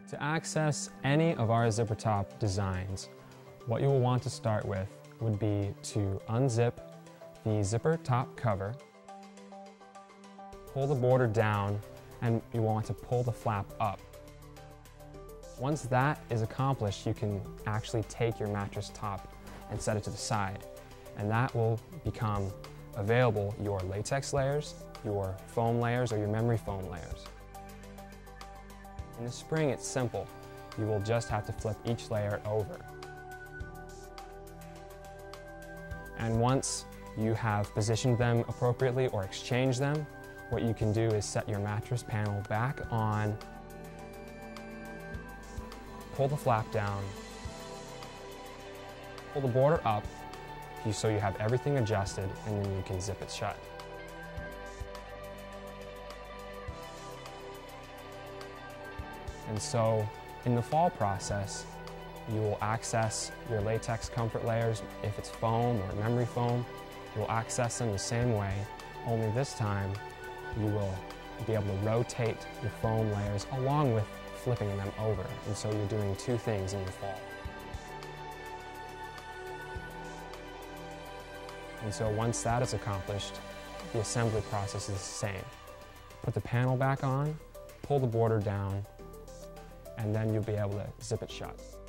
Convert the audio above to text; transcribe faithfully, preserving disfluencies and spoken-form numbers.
To access any of our zipper top designs, what you will want to start with would be to unzip the zipper top cover, pull the border down, and you want to pull the flap up. Once that is accomplished, you can actually take your mattress top and set it to the side, and that will become available your latex layers, your foam layers, or your memory foam layers. In the spring, it's simple. You will just have to flip each layer over. And once you have positioned them appropriately or exchanged them, what you can do is set your mattress panel back on, pull the flap down, pull the border up so you have everything adjusted, and then you can zip it shut. And so in the fall process, you will access your latex comfort layers. If it's foam or memory foam, you will access them the same way, only this time you will be able to rotate your foam layers along with flipping them over. And so you're doing two things in the fall. And so once that is accomplished, the assembly process is the same. Put the panel back on, pull the border down, and then you'll be able to zip it shut.